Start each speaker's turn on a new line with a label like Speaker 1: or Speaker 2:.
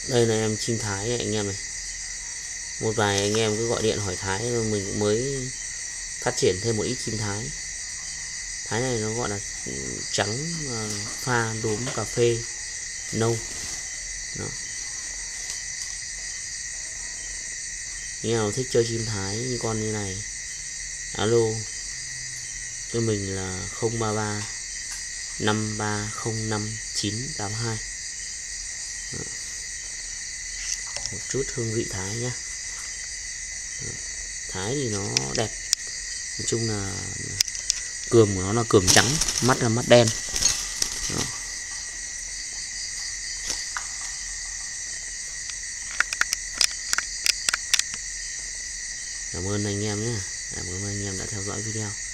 Speaker 1: Đây là em chim Thái này, anh em này. Một vài anh em cứ gọi điện hỏi Thái, mình cũng mới phát triển thêm một ít chim Thái. Thái này nó gọi là trắng pha đốm cà phê nâu. Đó. Anh nào thích chơi chim Thái như con như này, alo cho mình là 033 5305 982. Một chút hương vị Thái nhá. Thái thì nó đẹp, nói chung là cườm của nó là cườm trắng, mắt là mắt đen. Đó. Cảm ơn anh em nhé, cảm ơn anh em đã theo dõi video.